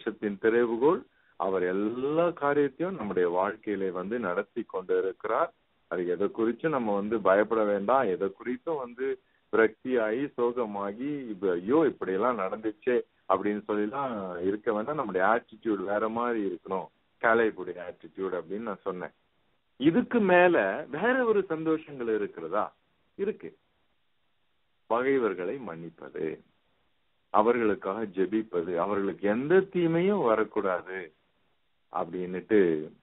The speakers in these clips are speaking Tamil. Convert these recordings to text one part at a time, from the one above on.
சந்தோஷத்தின் திறவுகோல். அவர் எல்லா காரியத்தையும் நம்முடைய வாழ்க்கையில நடத்தி கொண்டு இருக்கிறார். அது எதை குறிச்சும் நம்ம பயப்பட வேண்டாம். எதை குறித்தும் விரக்தியாகி சோகமாகி ஐயோ இப்படி எல்லாம் நடந்துச்சே அப்படின்னு சொல்லிலாம் இருக்க வேண்டாம். நம்முடைய ஆட்டிடியூட் வேற மாதிரி இருக்கணும். காலேபுடைய ஆட்டிடியூட் அப்படின்னு நான் சொன்னேன். இதுக்கு மேல வேற ஒரு சந்தோஷங்கள் இருக்கிறதா? இருக்கு. பகைவர்களை மன்னிப்பது, அவர்களுக்காக ஜெபிப்பது, அவர்களுக்கு எந்த தீமையும் வரக்கூடாது அப்படின்னுட்டு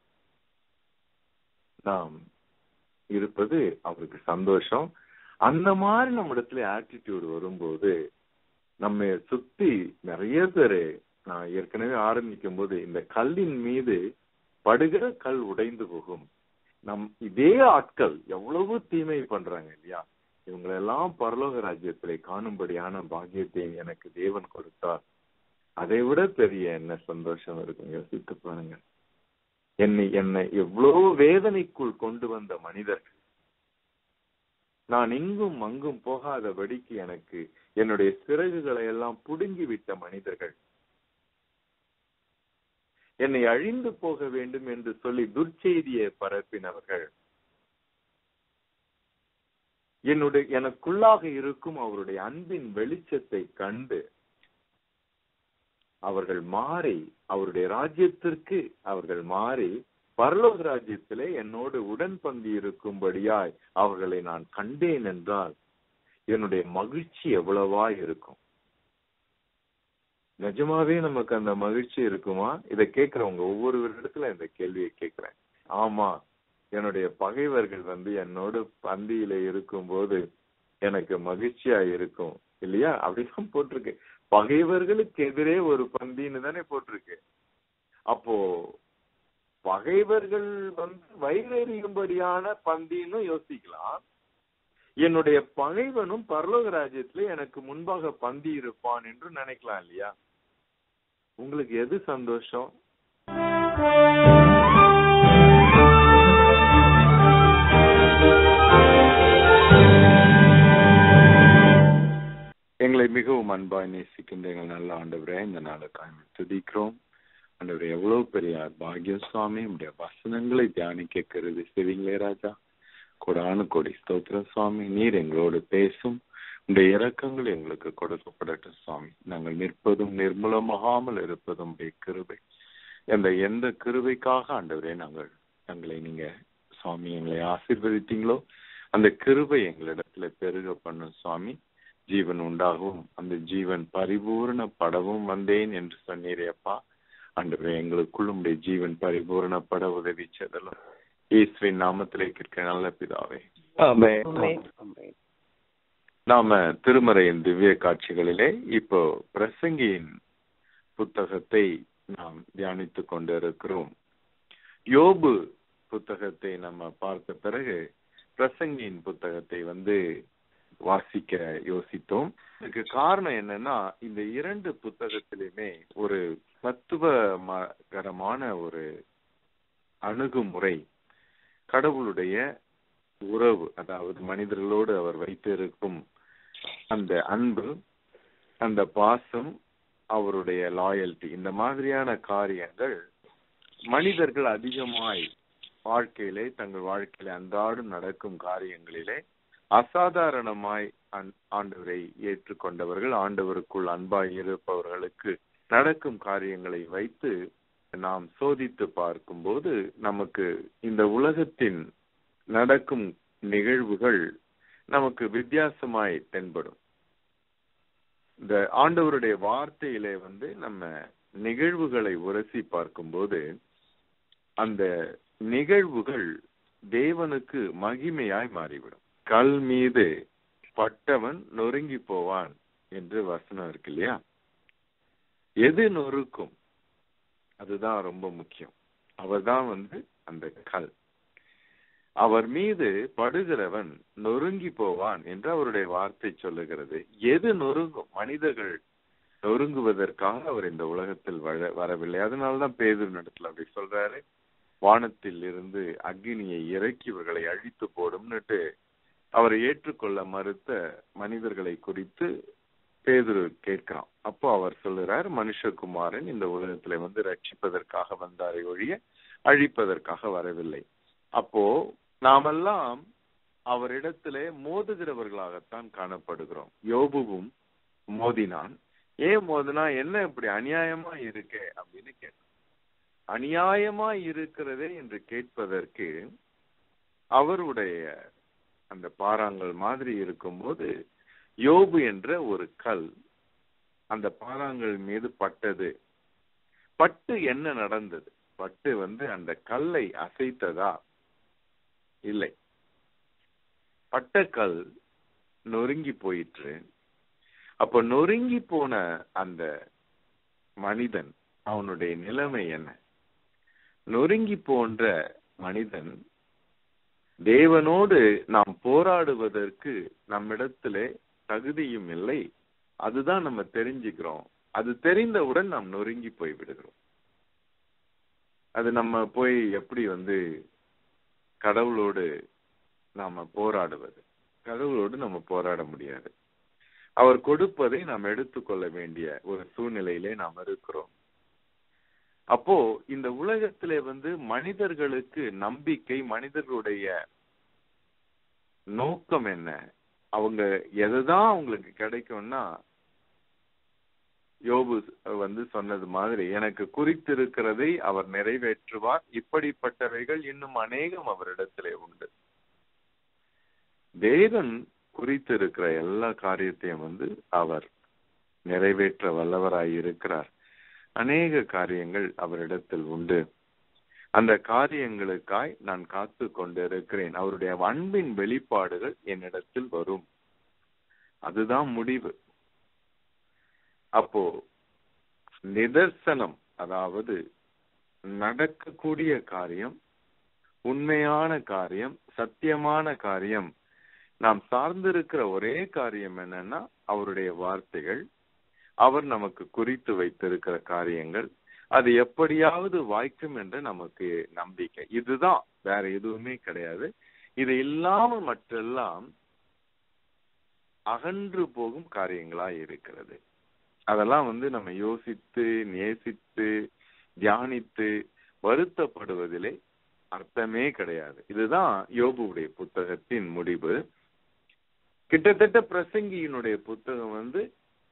நாம் இருப்பது அவருக்கு சந்தோஷம். அந்த மாதிரி நம்ம இடத்துல ஆட்டிடியூட் வரும்போது நம்ம சுத்தி நிறைய பேரு, நான் ஏற்கனவே ஆரம்பிக்கும் போது இந்த கல்லின் மீது படுகிற கல் உடைந்து போகும். இதே ஆட்கள் எவ்வளவு தீமை பண்றாங்க இல்லையா? இவங்களெல்லாம் பரலோக ராஜ்யத்திலே காணும்படியான பாக்கியத்தை எனக்கு தேவன் கொடுத்தார். அதை விட பெரிய என்ன சந்தோஷம் இருக்கும் யோசித்து பாருங்க. என்னை எவ்வளவு வேதனைக்குள் கொண்டு வந்த மனிதர்கள், நான் இங்கும் அங்கும் போகாதபடிக்கு எனக்கு என்னுடைய சிறகுகளை எல்லாம் புடுங்கி விட்ட மனிதர்கள், என்னை அழிந்து போக வேண்டும் என்று சொல்லி துர்ச்செய்தியை பரப்பினவர்கள், எனக்குள்ளாக இருக்கும் அவருடைய அன்பின் வெளிச்சத்தை கண்டு அவர்கள் மாறி அவருடைய ராஜ்யத்திற்கு அவர்கள் மாறி பரலோக ராஜ்யத்திலே என்னோடு உடன்பந்தி இருக்கும்படியாய் அவர்களை நான் கண்டேன் என்றால் என்னுடைய மகிழ்ச்சி எவ்வளவா இருக்கும். நிஜமாவே நமக்கு அந்த மகிழ்ச்சி இருக்குமா? இதை கேட்கிறவங்க ஒவ்வொரு இடத்துல இந்த கேள்வியை கேட்கிறேன். ஆமா, என்னுடைய பகைவர்கள் என்னோடு பந்தியில இருக்கும் போது எனக்கு மகிழ்ச்சியா இருக்கும் இல்லையா? அப்படிதான் போட்டிருக்கு. பகைவர்களுக்கு எதிரே ஒரு பந்தின்னு தானே போட்டிருக்கு. அப்போ பகைவர்கள் வயிறெறியும்படியான பந்தின்னு யோசிக்கலாம். என்னுடைய பகைவனும் பரலோக ராஜ்யத்திலே எனக்கு முன்பாக பந்தி இருப்பான் என்று நினைக்கலாம் இல்லையா? உங்களுக்கு எது சந்தோஷம்? எங்களை மிகவும் அன்பாய் நேசிக்கின்ற எங்கள் நல்ல ஆண்டவரே, இந்த நாளுக்காக துதிக்கிறோம். ஆண்டவரே, எவ்வளவு பெரிய பாக்கியம் சுவாமி. உடைய வசனங்களை தியானிக்க கருதி செய்வீங்களே ராஜா. கொடானு கொடி ஸ்தோத்திரம் சுவாமி. நீர் எங்களோடு பேசும். உடைய இரக்கங்கள் எங்களுக்கு கொடுக்கப்படட்டும் சுவாமி. நாங்கள் நிற்பதும் நிர்மூலமாகாமல் இருப்பதும் கிருபை. எந்த கிருபைக்காக ஆண்டவரே எங்களை நீங்க சுவாமி எங்களை ஆசீர்வதித்தீங்களோ அந்த கிருபை எங்களிடத்துல பெருக பண்ணும் சுவாமி. ஜீவன் உண்டாகவும் அந்த ஜீவன் பரிபூரணப்படவும் வந்தேன் என்று சொன்னீரேப்பா. ஆண்டவரே, எங்களுக்குள் உடைய ஜீவன் பரிபூரணப்பட உதவி செய்தலும் இயேசுவின் நாமத்திலே கேட்க நல்ல பிதாவே. நாம திருமறையின் திவ்ய காட்சிகளிலே இப்போ பிரசங்கியின் புத்தகத்தை நாம் தியானித்துக் கொண்டிருக்கிறோம். யோபு புத்தகத்தை நம்ம பார்த்த பிறகு பிரசங்கியின் புத்தகத்தை வாசிக்க யோசித்தோம். இதுக்கு காரணம் என்னன்னா, இந்த இரண்டு புத்தகத்திலுமே ஒரு தத்துவகரமான ஒரு அணுகுமுறை, கடவுளுடைய உறவு, அதாவது மனிதர்களோடு அவர் வைத்திருக்கும் அந்த அன்பு, அந்த பாசம், அவருடைய லாயல்டி, இந்த மாதிரியான காரியங்கள் மனிதர்கள் அதிகமாய் வாழ்க்கையிலே தங்கள் வாழ்க்கையில அன்றாடம் நடக்கும் காரியங்களிலே அசாதாரணமாய் ஆண்டவரை ஏற்றுக்கொண்டவர்கள், ஆண்டவருக்குள் அன்பாய் இருப்பவர்களுக்கு நடக்கும் காரியங்களை வைத்து நாம் சோதித்து பார்க்கும்போது நமக்கு இந்த உலகத்தின் நடக்கும் நிகழ்வுகள் நமக்கு வித்தியாசமாய் தென்படும். இந்த ஆண்டவருடைய வார்த்தையிலே நம்ம நிகழ்வுகளை உரசி பார்க்கும்போது அந்த நிகழ்வுகள் தேவனுக்கு மகிமையாய் மாறிவிடும். கல் மீது பட்டவன் நொறுங்கி போவான் என்று வசனம் இருக்கு இல்லையா? எது நொறுக்கும்? அதுதான் ரொம்ப முக்கியம். அவர்தான் அந்த கல். அவர் மீது படுகிறவன் நொறுங்கி போவான் என்று அவருடைய வார்த்தை சொல்லுகிறது. எது நொறுங்கும்? மனிதர்கள் நொறுங்குவதற்காக அவர் இந்த உலகத்தில் வரவில்லை. அதனால்தான் பேதுரு இடத்துல அப்படி சொல்றாரு, வானத்தில் இருந்து அக்னியை இறக்கி இவர்களை அழித்து போடும்னுட்டு அவரை ஏற்றுக்கொள்ள மறுத்த மனிதர்களை குறித்து பேதுரு கேட்கிறான். அப்போ அவர் சொல்லுறார், மனுஷகுமாரன் இந்த உலகத்துல வந்து ரட்சிப்பதற்காக வந்தாரை ஒழிய அழிப்பதற்காக வரவில்லை. அப்போ நாமெல்லாம் அவரிடத்திலே மோதுகிறவர்களாகத்தான் காணப்படுகிறோம். யோபுவும் மோதினான். ஏன் மோதினா? என்ன இப்படி அநியாயமா இருக்கே அப்படின்னு கேட்டான். அநியாயமா இருக்கிறதே என்று கேட்பதற்கு அவருடைய அந்த பாறாங்கல் மாதிரி இருக்கும்போது யோபு என்ற ஒரு கல் அந்த பாறாங்கல் மீது பட்டது. பட்டு என்ன நடந்தது? பட்டு வந்து அந்த கல்லை அசைத்ததா? இல்லை. பட்ட கல் நொறுங்கி போயிற்று. அப்ப நொறுங்கி போன அந்த மனிதன் அவனுடைய நிலைமை என்ன? நொறுங்கி போன்ற மனிதன் தேவனோடு நாம் போராடுவதற்கு நம்மிடத்திலே தகுதியும் இல்லை. அதுதான் நம்ம தெரிஞ்சுக்கிறோம். அது தெரிந்தவுடன் நாம் நொறுங்கி போய் விடுகிறோம். அது நம்ம போய் எப்படி வந்து கடவுளோடு நாம போராடுவது? கடவுளோடு நம்ம போராட முடியாது. அவர் கொடுப்பதை நாம் எடுத்துக்கொள்ள வேண்டிய ஒரு சூழ்நிலையிலே நாம் இருக்கிறோம். அப்போ இந்த உலகத்திலே வந்து மனிதர்களுக்கு நம்பிக்கை, மனிதர்களுடைய நோக்கம் என்ன? அவங்க எதுதான் அவங்களுக்கு கிடைக்கும்னா, யோபு வந்து சொன்னது மாதிரி, எனக்கு குறித்திருக்கிறதை அவர் நிறைவேற்றுவார், இப்படிப்பட்டவைகள் இன்னும் அநேகம் அவரிடத்திலே உண்டு. தேவன் குறித்திருக்கிற எல்லா காரியத்தையும் வந்து அவர் நிறைவேற்ற வல்லவராய் இருக்கிறார். அநேக காரியங்கள் அவரிடத்தில் உண்டு. அந்த காரியங்களுக்காய் நான் காத்து கொண்டிருக்கிறேன். அவருடைய அன்பின் வெளிப்பாடுகள் என்னிடத்தில் வரும். அதுதான் முடிவு. அப்போ நிதர்சனம், அதாவது நடக்கக்கூடிய காரியம், உண்மையான காரியம், சத்தியமான காரியம், நாம் சார்ந்திருக்கிற ஒரே காரியம் என்னன்னா அவருடைய வார்த்தைகள், அவர் நமக்கு குறித்து வைத்திருக்கிற காரியங்கள், அது எப்படியாவது வாய்க்கும் என்ற நமக்கு நம்பிக்கை. இதுதான், வேற எதுவுமே கிடையாது. இது இல்லாமல் மற்றெல்லாம் அகன்று போகும் காரியங்களா இருக்கிறது. அதெல்லாம் வந்து நம்ம யோசித்து நேசித்து தியானித்து வருத்தப்படுவதிலே அர்த்தமே கிடையாது. இதுதான் யோபுடைய புத்தகத்தின் முடிவு. கிட்டத்தட்ட பிரசங்கியினுடைய புத்தகம் வந்து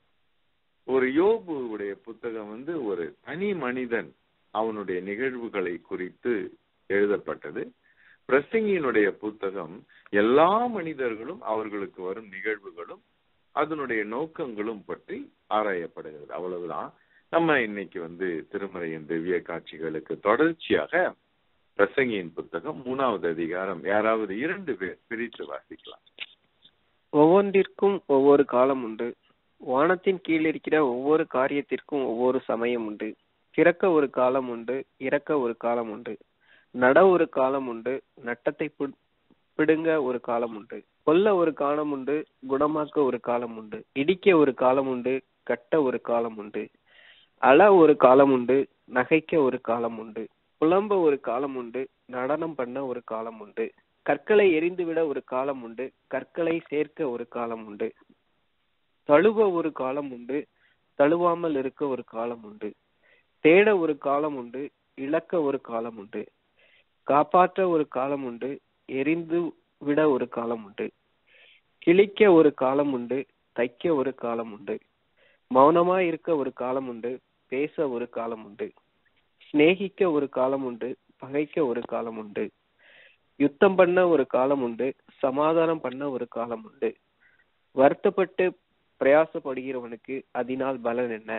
ஒரு யோபுடைய புத்தகம் வந்து ஒரு தனி மனிதன் அவனுடைய நிகழ்வுகளை குறித்து எழுதப்பட்டது. பிரசங்கியினுடைய புத்தகம் எல்லா மனிதர்களும் அவர்களுக்கு வரும் நிகழ்வுகளும் அதனுடைய நோக்கங்களும் பற்றி ஆராயப்படுகிறது. அவ்வளவுதான். நம்ம இன்னைக்கு வந்து திருமறையின் திவ்ய காட்சிகளுக்கு தொடர்ச்சியாக பிரசங்கியின் புத்தகம் 3வது அதிகாரம் யாராவது 2 பேர் பிரித்து வாசிக்கலாம். ஒவ்வொன்றிற்கும் ஒவ்வொரு காலம் உண்டு. வானத்தின் கீழ் இருக்கிற ஒவ்வொரு காரியத்திற்கும் ஒவ்வொரு சமயம் உண்டு. பிறக்க ஒரு காலம் உண்டு, இறக்க ஒரு காலம் உண்டு. நட ஒரு காலம் உண்டு, நட்டத்தை பிடுங்க ஒரு காலம் உண்டு. கொல்ல ஒரு காலம் உண்டு, குணமாக்க ஒரு காலம் உண்டு. இடிக்க ஒரு காலம் உண்டு, கட்ட ஒரு காலம் உண்டு. அழ ஒரு காலம் உண்டு, நகைக்க ஒரு காலம் உண்டு. புலம்ப ஒரு காலம் உண்டு, நடனம் பண்ண ஒரு காலம் உண்டு. கற்களை எரிந்துவிட ஒரு காலம் உண்டு, கற்களை சேர்க்க ஒரு காலம் உண்டு. தழுவ ஒரு காலம் உண்டு, தழுவாமல் இருக்க ஒரு காலம் உண்டு. தேட ஒரு காலம் உண்டு, இழக்க ஒரு காலம் உண்டு. காப்பாற்ற ஒரு காலம் உண்டு, எரிந்து விட ஒரு காலம் உண்டு. கிழிக்க ஒரு காலம் உண்டு, தைக்க ஒரு காலம் உண்டு. மௌனமா இருக்க ஒரு காலம் உண்டு, பேச ஒரு காலம் உண்டு. சிநேகிக்க ஒரு காலம் உண்டு, பகைக்க ஒரு காலம் உண்டு. யுத்தம் பண்ண ஒரு காலம் உண்டு, சமாதானம் பண்ண ஒரு காலம் உண்டு. வருத்தப்பட்டு பிரயாசப்படுகிறவனுக்கு அதனால் பலன் என்ன?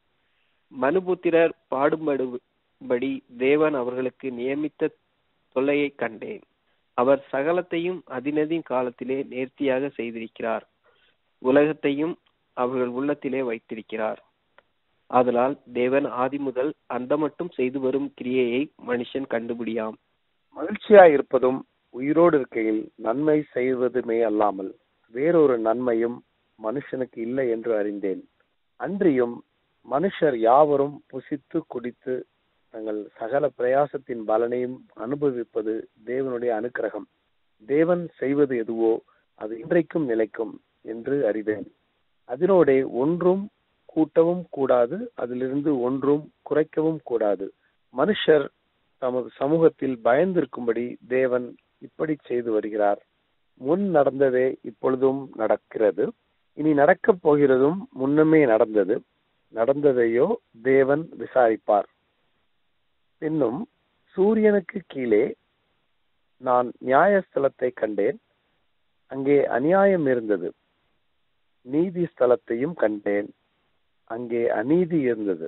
மனுபுத்திரர் பாடுபடும்படி தேவன் அவர்களுக்கு நியமித்த தொல்லையை கண்டேன். அவர் சகலத்தையும் அதினதின் காலத்திலே நேர்த்தியாக செய்திருக்கிறார். உலகத்தையும் அவர்கள் உள்ளத்திலே வைத்திருக்கிறார். ஆதலால் தேவன் ஆதி முதல் அந்த மட்டும் செய்து வரும் கிரியையை மனுஷன் கண்டுபிடியாம். மகிழ்ச்சியா இருப்பதும் உயிரோடு இருக்கையில் நன்மை செய்வதுமே அல்லாமல் வேறொரு நன்மையும் மனுஷனுக்கு இல்லை என்று அறிந்தேன். அன்றியும் மனுஷர் யாவரும் புசித்து குடித்து தங்கள் சகல பிரயாசத்தின் பலனையும் அனுபவிப்பது தேவனுடைய அனுக்கிரகம். தேவன் செய்வது எதுவோ அது இன்றைக்கும் நிலைக்கும் என்று அறிவேன். அதனோடே ஒன்றும் கூட்டவும் கூடாது, அதிலிருந்து ஒன்றும் குறைக்கவும் கூடாது. மனுஷர் தமது சமூகத்தில் பயந்திருக்கும்படி தேவன் இப்படி செய்து வருகிறார். முன் நடந்ததே இப்பொழுதும் நடக்கிறது, இனி நடக்கப் போகிறதும் முன்னமே நடந்தது. நடந்ததையோ தேவன் விசாரிப்பார். இன்னும் சூரியனுக்கு கீழே நான் நியாயஸ்தலத்தை கண்டேன், அங்கே அநியாயம் இருந்தது. நீதி ஸ்தலத்தையும் கண்டேன், அங்கே அநீதி இருந்தது.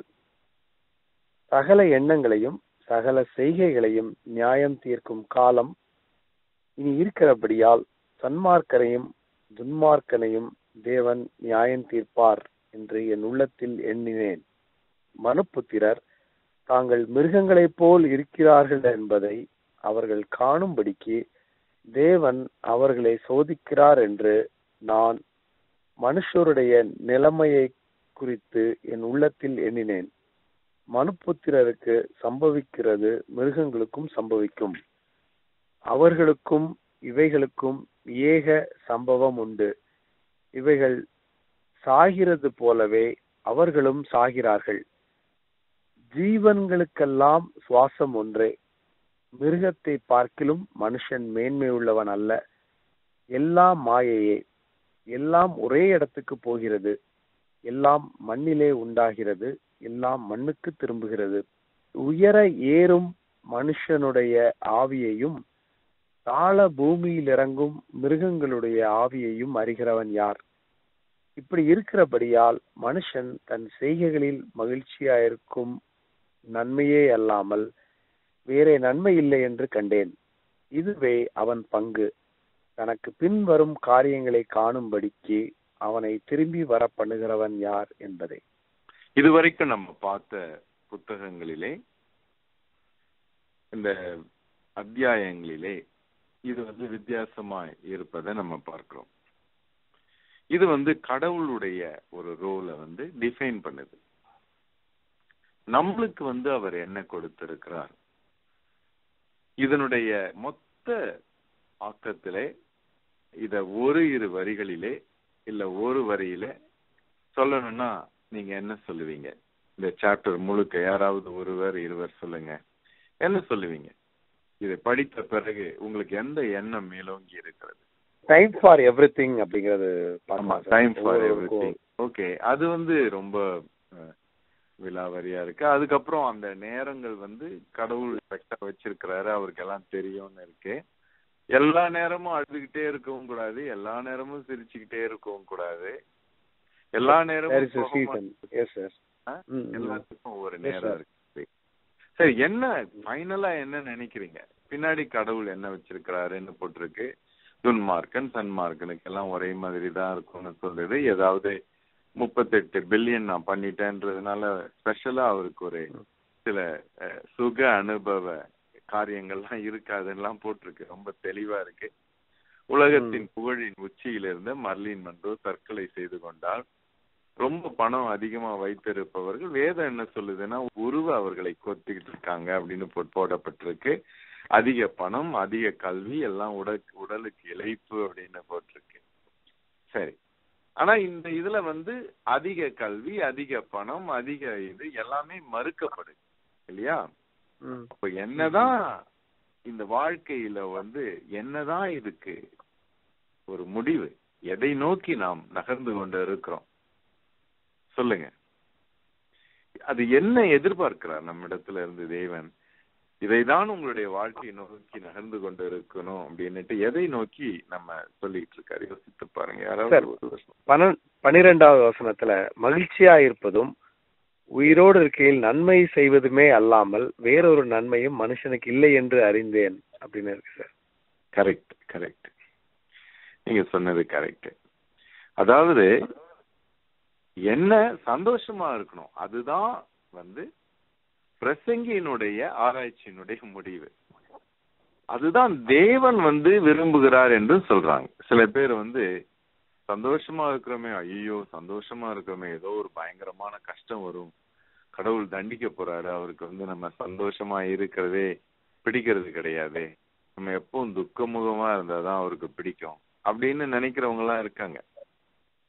சகல எண்ணங்களையும் சகல செய்கைகளையும் நியாயம் தீர்க்கும் காலம் இனி இருக்கிறபடியால் சன்மார்க்கரையும் துன்மார்க்கனையும் தேவன் நியாயம் தீர்ப்பார் என்று என் உள்ளத்தில் எண்ணினேன். மனுப்புத்திரர் தாங்கள் மிருகங்களைப் போல் இருக்கிறார்கள் என்பதை அவர்கள் காணும்படிக்கு தேவன் அவர்களை சோதிக்கிறார் என்று நான் மனுஷருடைய நிலைமையை குறித்து என் உள்ளத்தில் எண்ணினேன். மனுப்புத்திரருக்கு சம்பவிக்கிறது மிருகங்களுக்கும் சம்பவிக்கும். அவர்களுக்கும் இவைகளுக்கும் ஏக சம்பவம் உண்டு. இவைகள் சாகிறது போலவே அவர்களும் சாகிறார்கள். ஜீவன்களுக்கெல்லாம் சுவாசம் ஒன்றே. மிருகத்தை பார்க்கிலும் மனுஷன் மேன்மை உள்ளவன் அல்ல. எல்லாம் மாயையே. எல்லாம் ஒரே இடத்துக்கு போகிறது. எல்லாம் மண்ணிலே உண்டாகிறது, எல்லாம் மண்ணுக்கு திரும்புகிறது. உயர ஏறும் மனுஷனுடைய ஆவியையும் தாழ பூமியில் இறங்கும் மிருகங்களுடைய ஆவியையும் அறிகிறவன் யார்? இப்படி இருக்கிறபடியால் மனுஷன் தன் செய்கைகளில் மகிழ்ச்சியாயிருக்கும் நன்மையே அல்லாமல் வேறே நன்மை இல்லை என்று கண்டேன். இதுவே அவன் பங்கு. தனக்கு பின்வரும் காரியங்களை காணும்படிக்கு அவனை திரும்பி வர பண்ணுகிறவன் யார் என்பதை. இதுவரைக்கும் நம்ம பார்த்த புத்தகங்களிலே, இந்த அத்தியாயங்களிலே இது வித்தியாசமா இருப்பதை நம்ம பார்க்கிறோம். இது கடவுளுடைய ஒரு ரோலை டிஃபைன் பண்ணுது. நம்மளுக்கு அவர் என்ன கொடுத்திருக்கிறார், இதனுடைய மொத்த ஆக்கத்திலே இத ஒரு இரு வரிகளிலே இல்ல ஒரு வரியில சொல்லணும்னா நீங்க என்ன சொல்லுவீங்க? இந்த சாப்டர் முழுக்க யாராவது ஒருவர் இருவர் சொல்லுங்க, என்ன சொல்லுவீங்க? இதை படித்த பிறகு உங்களுக்கு எந்த எண்ணம் மேலோங்கி இருக்கிறது? டைம் ஃபார் எவ்ரிதிங் அப்படிங்கிறது. Time for everything. ஓகே, அது ரொம்ப விலாவரியா இருக்கு. அதுக்கப்புறம் அந்த நேரங்கள் கடவுள் கரெக்டா வச்சிருக்கிறாரு, அவருக்கு எல்லாம் தெரியும்னு இருக்கு. எல்லா நேரமும் அழுதுகிட்டே இருக்கவும் கூடாது, எல்லா நேரமும் சிரிச்சுக்கிட்டே இருக்கவும் கூடாது, எல்லா நேரமும் எல்லாத்துக்கும் ஒரு நேரம் இருக்கு. சரி, என்ன ஃபைனலா என்ன நினைக்கிறீங்க? பின்னாடி கடவுள் என்ன வச்சிருக்கிறாருன்னு போட்டிருக்கு. துன்மார்க்கன் சன்மார்க்கனுக்கு எல்லாம் ஒரே மாதிரி தான் இருக்கும்னு சொல்றது. ஏதாவது 38 பில்லியன் நான் பண்ணிட்டேன்றதுனால ஸ்பெஷலா அவருக்கு ஒரு சில சுக அனுபவ காரியங்கள்லாம் இருக்காதுன்னெல்லாம் போட்டிருக்கு. ரொம்ப தெளிவா இருக்கு. உலகத்தின் புகழின் உச்சியிலிருந்து மர்லின் மன்றோ தற்கொலை செய்து கொண்டால், ரொம்ப பணம் அதிகமா வைத்திருப்பவர்கள் வேதம் என்ன சொல்லுதுன்னா உருவ அவர்களை கொத்திக்கிட்டு இருக்காங்க அப்படின்னு போடப்பட்டிருக்கு. அதிக பணம், அதிக கல்வி எல்லாம் உடலுக்கு இழைப்பு அப்படின்னு போட்டிருக்கு. சரி, ஆனா இந்த இதுல அதிக கல்வி, அதிக பணம், அதிக இது எல்லாமே மறுக்கப்படுது இல்லையா? அப்ப என்னதான் இந்த வாழ்க்கையில என்னதான் இதுக்கு ஒரு முடிவு? எதை நோக்கி நாம் நகர்ந்து கொண்டு இருக்கிறோம் சொல்லுங்க. அது என்ன எதிர்பார்க்கிறார் நம்மிடத்துல இருந்து தேவன்? இதைதான் உங்களுடைய வாழ்க்கையை நோக்கி நகர்ந்து கொண்டு இருக்கணும் அப்படின்னுட்டு எதை நோக்கி நம்ம சொல்லிட்டு இருக்காரு? யோசித்து பாருங்க. யாராவது 12வது வசனத்துல மகிழ்ச்சியா இருப்பதும் உயிரோடு இருக்கையில் நன்மை செய்வதுமே அல்லாமல் வேறொரு நன்மையும் மனுஷனுக்கு இல்லை என்று அறிந்தேன் அப்படின்னு இருக்கு சார். கரெக்ட் கரெக்ட், நீங்க சொன்னது கரெக்ட். அதாவது என்ன சந்தோஷமா இருக்கணும், அதுதான் பிரசங்கியினுடைய ஆராய்ச்சியினுடைய முடிவு. அதுதான் தேவன் விரும்புகிறார் என்று சொல்றாங்க. சில பேர் சந்தோஷமா இருக்கிறோமே, ஐயோ சந்தோஷமா இருக்கிறோமே, ஏதோ ஒரு பயங்கரமான கஷ்டம் வரும், கடவுள் தண்டிக்க போறாரு, அவருக்கு நம்ம சந்தோஷமா இருக்கிறதே பிடிக்கிறது கிடையாது, நம்ம எப்பவும் துக்கமுகமா இருந்தாதான் அவருக்கு பிடிக்கும் அப்படின்னு நினைக்கிறவங்க எல்லாம் இருக்காங்க.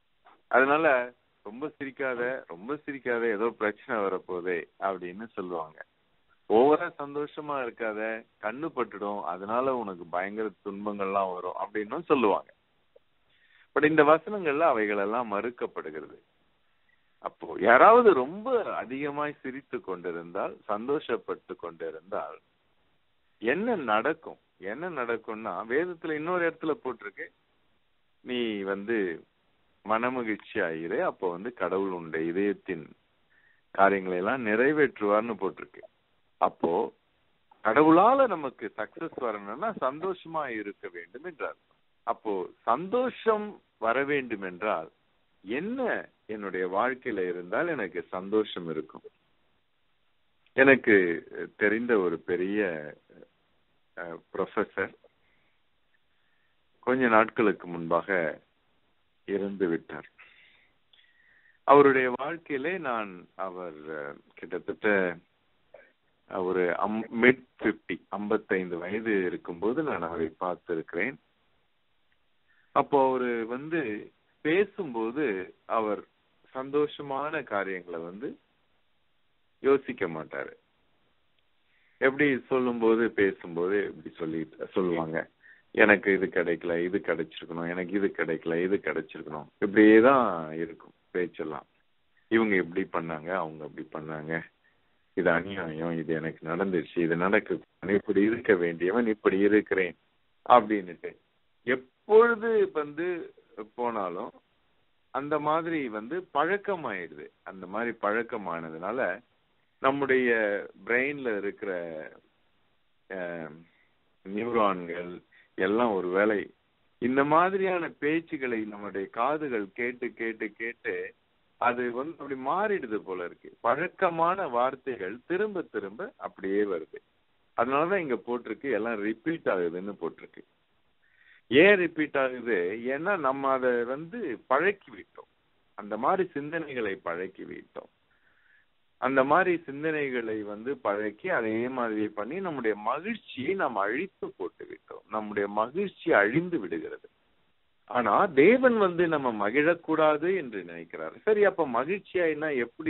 அதனால ரொம்ப சிரிக்காத ஏதோ பிரச்சனை வரப்போதே அப்படின்னு சொல்லுவாங்க. ஓவரா சந்தோஷமா இருக்காத, கண்ணு பட்டுடும், அதனால உனக்கு பயங்கர துன்பங்கள்லாம் வரும் அப்படின்னு சொல்லுவாங்க. பட் இந்த வசனங்கள்ல அவைகள் எல்லாம் மறுக்கப்படுகிறது. அப்போ யாராவது ரொம்ப அதிகமாய் சிரித்து கொண்டிருந்தால், சந்தோஷப்பட்டு கொண்டிருந்தால் என்ன நடக்கும்னா, வேதத்துல இன்னொரு இடத்துல போட்டிருக்கு, நீ மனமகிழ்ச்சி ஆயிரு, அப்போ கடவுள் உண்ட இதயத்தின் காரியங்களை எல்லாம் நிறைவேற்றுவார்னு போட்டிருக்கு. அப்போ கடவுளால நமக்கு சக்சஸ் வரணும்னா சந்தோஷமா இருக்க வேண்டும் என்றார். அப்போ சந்தோஷம் வர வேண்டும் என்றால் என்ன என்னுடைய வாழ்க்கையில இருந்தால் எனக்கு சந்தோஷம் இருக்கும்? எனக்கு தெரிந்த ஒரு பெரிய ப்ரொஃபசர் கொஞ்ச நாட்களுக்கு முன்பாக இறந்து விட்டார். அவருடைய வாழ்க்கையிலே அவர் கிட்டத்தட்ட ஒரு மிட் 50 55 வயது இருக்கும்போது நான் அவரை பார்த்திருக்கிறேன். அப்போ அவரு பேசும்போது அவர் சந்தோஷமான காரியங்களை யோசிக்க மாட்டாரு. எப்படி பேசும்போது இப்படி சொல்லுவாங்க, எனக்கு இது கிடைக்கல, இது கிடைச்சிருக்கணும், எனக்கு இது கிடைக்கல, இது கிடைச்சிருக்கணும், இப்படியேதான் இருக்கும் பேச்செல்லாம். இவங்க இப்படி பண்ணாங்க, அவங்க அப்படி பண்ணாங்க, இது அநியாயம், இது எனக்கு நடந்துருச்சு, இது நடக்கு, இப்படி இருக்க வேண்டியவன் இப்படி இருக்கிறேன் அப்படின்னுட்டு எப்பொழுது போனாலும் அந்த மாதிரி பழக்கமாயிடுது. அந்த மாதிரி பழக்கமானதுனால நம்முடைய பிரெயின்ல இருக்கிற நியூரான்கள் எல்லாம் ஒருவேளை இந்த மாதிரியான பேச்சுகளை நம்முடைய காதுகள் கேட்டு கேட்டு கேட்டு அது அப்படி மாறிடுது போல இருக்கு. பழக்கமான வார்த்தைகள் திரும்ப திரும்ப அப்படியே வருது. அதனாலதான் இங்க போட்டிருக்கு எல்லாம் ரிப்பீட் ஆகுதுன்னு போட்டிருக்கு. ஏன் ரிப்பீட் ஆகுது? ஏன்னா நம்ம அதை பழக்கி விட்டோம். அந்த மாதிரி சிந்தனைகளை பழக்கி விட்டோம். அந்த மாதிரி சிந்தனைகளை பழக்கி அதே மாதிரி பண்ணி நம்முடைய மகிழ்ச்சியை நாம் அழித்து போட்டு விட்டோம். நம்முடைய மகிழ்ச்சி அழிந்து விடுகிறது. ஆனா தேவன் நம்ம மகிழக்கூடாது என்று நினைக்கிறார். சரி, அப்ப மகிழ்ச்சியாயினா எப்படி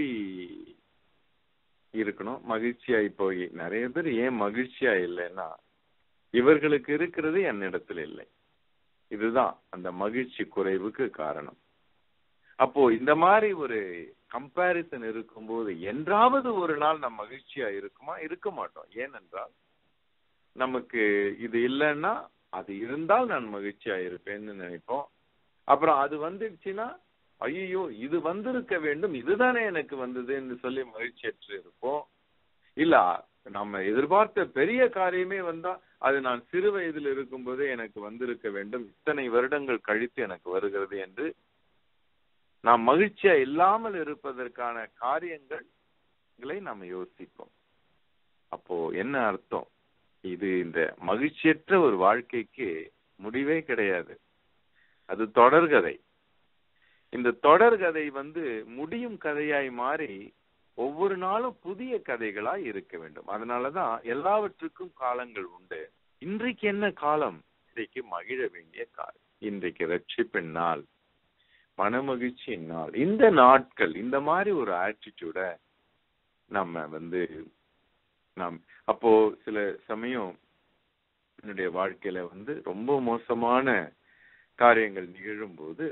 இருக்கணும்? மகிழ்ச்சியாய் போய் நிறைய பேர் ஏன் மகிழ்ச்சியா இல்லைன்னா, இவர்களுக்கு இருக்கிறது என்னிடத்துல இல்லை. இதுதான் அந்த மகிழ்ச்சி குறைவுக்கு காரணம். அப்போ இந்த மாதிரி ஒரு கம்பேரிசன் இருக்கும்போது என்றாவது ஒரு நாள் நம்ம மகிழ்ச்சியா இருக்குமா? இருக்க மாட்டோம். ஏனென்றால் நமக்கு இது இல்லைன்னா அது இருந்தால் நான் மகிழ்ச்சியா இருப்பேன்னு நினைப்போம். அப்புறம் அது வந்துடுச்சுன்னா ஐயோ இது வந்திருக்க வேண்டும், இதுதானே எனக்கு வந்ததுன்னு சொல்லி மகிழ்ச்சியற்று இருப்போம். இல்ல நம்ம எதிர்பார்த்த பெரிய காரியமே வந்தா அது நான் சிறு வயதில் இருக்கும் போதே எனக்கு வந்திருக்க வேண்டும், இத்தனை வருடங்கள் கழித்து எனக்கு வருகிறது என்று நாம் மகிழ்ச்சியா இல்லாமல் இருப்பதற்கான காரியங்களை நாம் யோசிப்போம். அப்போ என்ன அர்த்தம்? இது இந்த மகிழ்ச்சியற்ற ஒரு வாழ்க்கைக்கு முடிவே கிடையாது. அது தொடர்கதை. இந்த தொடர்கதை முடியும் கதையாய் மாறி ஒவ்வொரு நாளும் புதிய கதைகளாய் இருக்க வேண்டும். அதனாலதான் எல்லாவற்றுக்கும் காலங்கள் உண்டு. இன்றைக்கு என்ன காலம்? இன்றைக்கு மகிழ வேண்டிய காலம். இன்றைக்கு ரட்சிப்பின் நாள், மனமகிழ்ச்சியின் நாள். இந்த நாட்கள் இந்த மாதிரி ஒரு ஆட்டிடியூட நம்ம நாம் அப்போ சில சமயம் என்னுடைய வாழ்க்கையில ரொம்ப மோசமான காரியங்கள் நிகழும் போது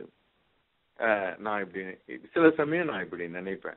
சில சமயம் நான் இப்படி நினைப்பேன்,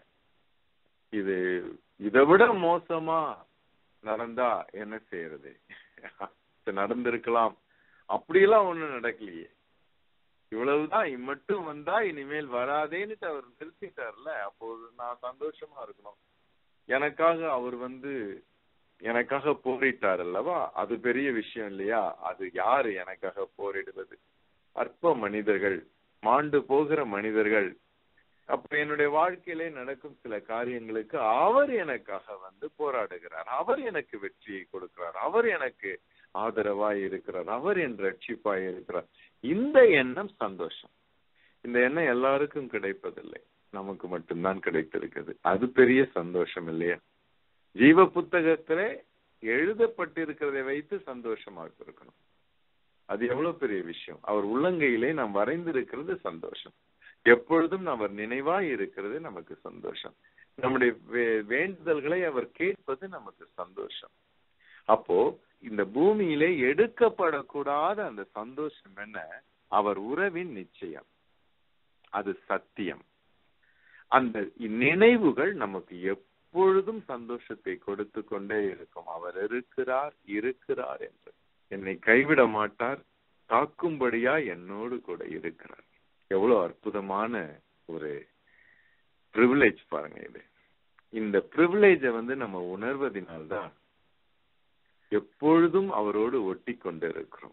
இதை விட மோசமா நடந்தா என்ன செய்யறது? நடந்திருக்கலாம், அப்படியெல்லாம் ஒண்ணும் நடக்கலையே, இவ்வளவுதான், மட்டும் வந்தா இனிமேல் வராதேன்னு அவர் நிறுத்திட்டார்ல, அப்போது நான் சந்தோஷமா இருக்கணும். எனக்காக அவர் எனக்காக போரிட்டார் அல்லவா, அது பெரிய விஷயம் இல்லையா? அது யாரு எனக்காக போரிடுவது? அற்ப மனிதர்கள், மாண்டு போகிற மனிதர்கள். அப்ப என்னுடைய வாழ்க்கையிலே நடக்கும் சில காரியங்களுக்கு அவர் எனக்காக போராடுகிறார், அவர் எனக்கு வெற்றியை கொடுக்கிறார், அவர் எனக்கு ஆதரவாய் இருக்கிறார், அவர் என் ரட்சிப்பாய் இருக்கிறார். இந்த எண்ணம் சந்தோஷம். இந்த எண்ணம் எல்லாருக்கும் கிடைப்பதில்லை, நமக்கு மட்டும்தான் கிடைத்திருக்கிறது. அது பெரிய சந்தோஷம் இல்லையா? ஜீவ புத்தகத்திலே எழுதப்பட்டிருக்கிறதை வைத்து சந்தோஷமாக இருக்கணும். அது எவ்வளவு பெரிய விஷயம். அவர் உள்ளங்கையிலே நாம் வரைந்திருக்கிறது சந்தோஷம். எப்பொழுதும் அவர் நினைவாய் இருக்கிறது நமக்கு சந்தோஷம். நம்முடைய வேண்டுதல்களை அவர் கேட்பது நமக்கு சந்தோஷம். அப்போ இந்த பூமியிலே எடுக்கப்படக்கூடாத அந்த சந்தோஷம் என்ன? அவர் உறவின் நிச்சயம், அது சத்தியம். அந்த நினைவுகள் நமக்கு எப்பொழுதும் சந்தோஷத்தை கொடுத்து கொண்டே இருக்கும். அவர் இருக்கிறார் என்று, என்னை கைவிட மாட்டார், காக்கும்படியா என்னோடு கூட இருக்கிறார். எவ்வளவு அற்புதமான ஒரு பிரிவிலேஜ் பாருங்க இது. இந்த பிரிவிலேஜ நம்ம உணர்வதனால்தான் எப்பொழுதும் அவரோடு ஒட்டி கொண்டிருக்கிறோம்.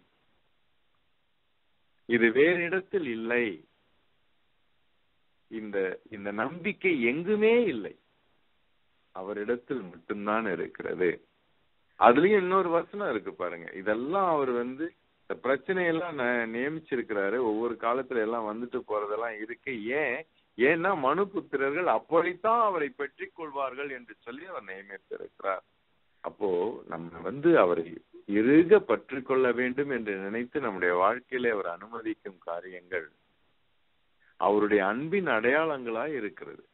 இது வேறு இடத்தில் இல்லை. இந்த நம்பிக்கை எங்குமே இல்லை, அவரிடத்தில் மட்டும்தான் இருக்கிறது. அதுலயும் இன்னொரு வசனம் இருக்கு பாருங்க. இதெல்லாம் அவர் இந்த பிரச்சனையெல்லாம் நியமிச்சிருக்கிறாரு. ஒவ்வொரு காலத்துல எல்லாம் வந்துட்டு போறதெல்லாம் இருக்கு. ஏன்னா மனுபுத்திரர்கள் அப்படித்தான் அவரை பெற்றுக் கொள்வார்கள் என்று சொல்லி அவர் நியமித்திருக்கிறார். அப்போ நம்ம அவரை இறுக பற்றி கொள்ள வேண்டும் என்று நினைத்து நம்முடைய வாழ்க்கையில அவர் அனுமதிக்கும் காரியங்கள் அவருடைய அன்பின் அடையாளங்களாய் இருக்கிறது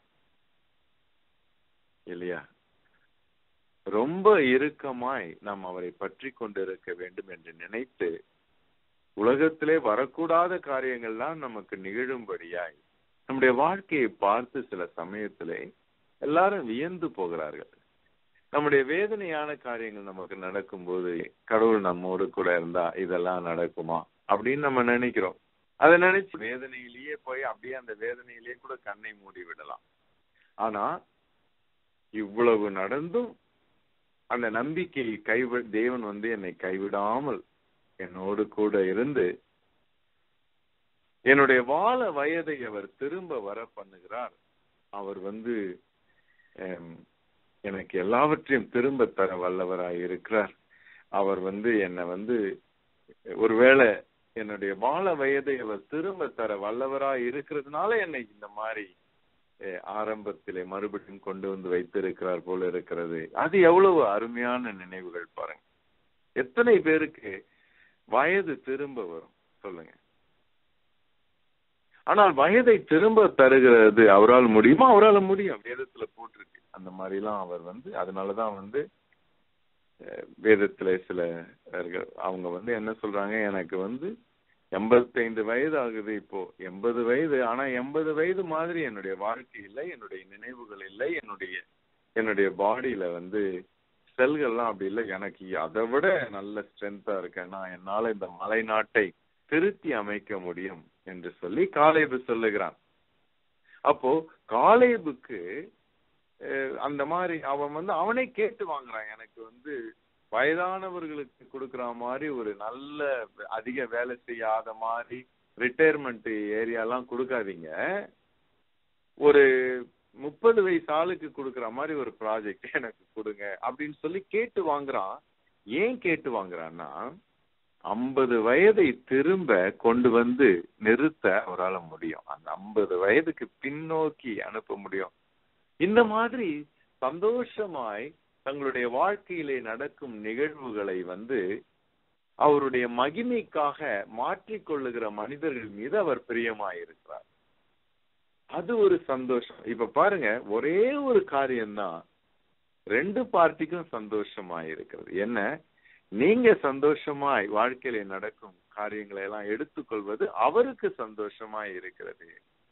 இல்லையா? ரொம்ப இறுக்கமாய் நாம் அவரை பற்றி கொண்டிருக்க வேண்டும் என்று நினைத்து உலகத்திலே வரக்கூடாத காரியங்கள்லாம் நமக்கு நிகழும்படியாய் நம்முடைய வாழ்க்கையை பார்த்து சில சமயத்திலே எல்லாரும் வியந்து போகிறார்கள். நம்முடைய வேதனையான காரியங்கள் நமக்கு நடக்கும் போது கடவுள் நம்மோடு கூட இருந்தா இதெல்லாம் நடக்குமா அப்படின்னு நம்ம நினைக்கிறோம். அதை நினைச்சு வேதனையிலேயே போய் அப்படியே அந்த வேதனையிலேயே கூட கண்ணை மூடி விடலாம். ஆனா இவ்வளவு நடந்தும் அந்த நம்பிக்கையை தேவன் என்னை கைவிடாமல் என்னோடு கூட இருந்து என்னுடைய வாழ வயதை அவர் திரும்ப வர பண்ணுகிறார். அவர் எனக்கு எல்லாவற்றையும் திரும்ப தர வல்லவராய் இருக்கிறார். அவர் என்னை ஒருவேளை என்னுடைய வாழ வயதை அவர் திரும்ப தர வல்லவராய் இருக்கிறதுனால என்னை இந்த மாதிரி ஆரம்பத்திலே மறுபடியும் கொண்டு வைத்திருக்கிறார் போல இருக்கிறது. அது எவ்வளவு அருமையான நினைவுகள் பாருங்க. எத்தனை பேருக்கு வயது திரும்ப வரும் சொல்லுங்க? ஆனால் வயதை திரும்ப தருகிறது அவரால் முடியுமா? அவரால் முடியும். வேதத்துல போட்டிருக்கு அந்த மாதிரி எல்லாம். அவர் அதனாலதான் வேதத்துல சில அவங்க என்ன சொல்றாங்க, எனக்கு 85 வயது ஆகுது, இப்போ 80 வயது. ஆனா 80 வயது மாதிரி என்னுடைய வாழ்க்கை இல்லை, என்னுடைய நினைவுகள் இல்லை, என்னுடைய பாடியில செல்கள்லாம் அப்படி இல்லை. எனக்கு அதை விட நல்ல ஸ்ட்ரென்த்தா இருக்கேன்னா என்னால இந்த மலை நாட்டை திருத்தி அமைக்க முடியும் என்று சொல்லி காலேபு சொல்லுகிறான். அப்போ காலேபுக்கு அந்த மாதிரி அவன் அவனே கேட்டு வாங்குறான். எனக்கு வயதானவர்களுக்கு கொடுக்குற மாதிரி ஒரு நல்ல அதிக வேலை செய்யாத மாதிரி ரிட்டையர்மெண்ட் ஏரியாலாம் கொடுக்காதீங்க, ஒரு 30 வயசு ஆளுக்கு கொடுக்குற மாதிரி ஒரு ப்ராஜெக்ட் எனக்கு கொடுங்க அப்படின்னு சொல்லி கேட்டு வாங்குறான். ஏன் கேட்டு வாங்குறான்னா 50 வயதை திரும்ப கொண்டு நிறுத்த அவரால் முடியும். அந்த 50 வயதுக்கு பின்னோக்கி அனுப்ப முடியும். இந்த மாதிரி சந்தோஷமாய் தங்களுடைய வாழ்க்கையிலே நடக்கும் நிகழ்வுகளை அவருடைய மகிமைக்காக மாற்றிக்கொள்ளுகிற மனிதர்கள் மீது அவர் பிரியமாயிருக்கிறார். அது ஒரு சந்தோஷம். இப்ப பாருங்க, ஒரே ஒரு காரியம்தான் 2 பார்ட்டிக்கும் சந்தோஷமாயிருக்கிறது. என்ன? நீங்க சந்தோஷமாய் வாழ்க்கையில நடக்கும் காரியங்களை எல்லாம் எடுத்துக்கொள்வது அவருக்கு சந்தோஷமாய் இருக்கிறது.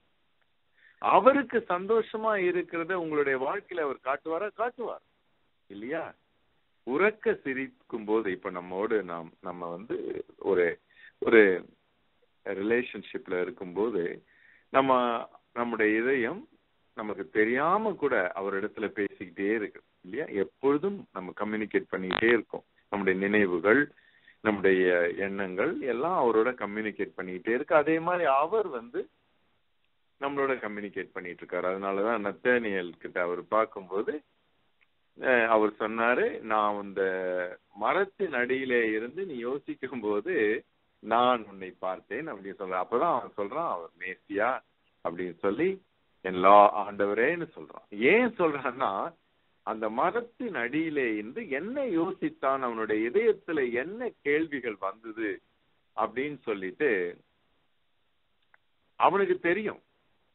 அவருக்கு சந்தோஷமா இருக்கிறத உங்களுடைய வாழ்க்கையில அவர் காட்டுவார் இல்லையா? உறக்க சிரிக்கும் போது, இப்ப நம்மோடு நம்ம ஒரு ஒரு ரிலேஷன்ஷிப்ல இருக்கும்போது நம்முடைய இதயம் நமக்கு தெரியாம கூட அவரிடத்துல பேசிக்கிட்டே இருக்கு இல்லையா? எப்பொழுதும் நம்ம கம்யூனிகேட் பண்ணிக்கிட்டே இருக்கோம். நம்முடைய நினைவுகள், நம்முடைய எண்ணங்கள் எல்லாம் அவரோட கம்யூனிகேட் பண்ணிக்கிட்டே இருக்கு. அதே மாதிரி அவர் நம்மளோட கம்யூனிகேட் பண்ணிட்டு இருக்காரு. அதனாலதான் நத்தானியேல் கிட்ட அவர் பார்க்கும்போது அவர் சொன்னாரு, நான் இந்த மரத்தின் அடியிலே இருந்து நீ யோசிக்கும் போது நான் உன்னை பார்த்தேன் அப்படின்னு சொல்ற. அப்பதான் அவன் சொல்றான், அவர் மேசியா அப்படின்னு சொல்லி என் ஆண்டவரேன்னு சொல்றான். ஏன் சொல்றான்னா, அந்த மரத்தின் அடியிலே இருந்து என்ன யோசித்தான், அவனுடைய இதயத்துல என்ன கேள்விகள் வந்தது அப்படின்னு சொல்லிட்டு அவனுக்கு தெரியும்.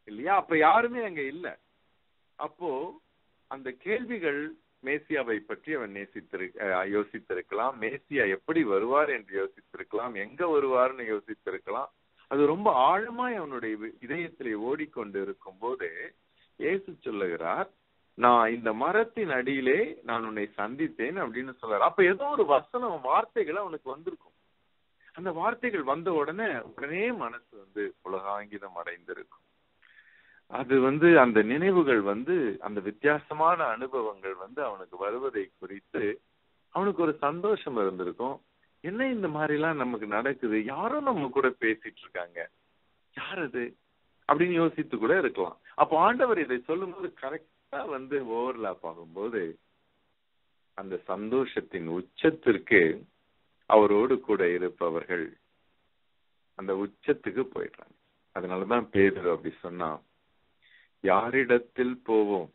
இல்லையா? அப்ப யாருமே அங்க இல்ல. அப்போ அந்த கேள்விகள் மேசியாவை பற்றி அவன் யோசித்திருக்கலாம். மேசியா எப்படி வருவார் என்று யோசித்திருக்கலாம். எங்க வருவார்னு யோசித்திருக்கலாம். அது ரொம்ப ஆழமாய் அவனுடைய இதயத்திலே ஓடிக்கொண்டு இருக்கும் போது இயேசு சொல்லுகிறார், நான் இந்த மரத்தின் அடியிலே நான் உன்னை சந்தித்தேன் அப்படின்னு சொல்றாரு. அப்ப ஏதோ ஒரு வார்த்தைகள் அவனுக்கு வந்திருக்கும். அந்த வார்த்தைகள் வந்த உடனே மனசு புலகாங்கிதம் அடைந்திருக்கும். அது அந்த நினைவுகள் அந்த வித்தியாசமான அனுபவங்கள் அவனுக்கு வருவதை குறித்து அவனுக்கு ஒரு சந்தோஷம் இருந்திருக்கும். என்ன இந்த மாதிரி எல்லாம் நமக்கு நடக்குது, யாரும் நம்ம கூட பேசிட்டு இருக்காங்க, யார் அது அப்படின்னு யோசித்து கூட இருக்கலாம். அப்போ ஆண்டவர் இதை சொல்லும் போது கரெக்டா ஓவர்லாப் ஆகும்போது அந்த சந்தோஷத்தின் உச்சத்திற்கு அவரோடு கூட இருப்பவர்கள் அந்த உச்சத்துக்கு போயிடுறாங்க. அதனாலதான் பேதுரு அப்படி சொன்னா, யாரிடத்தில் போவோம்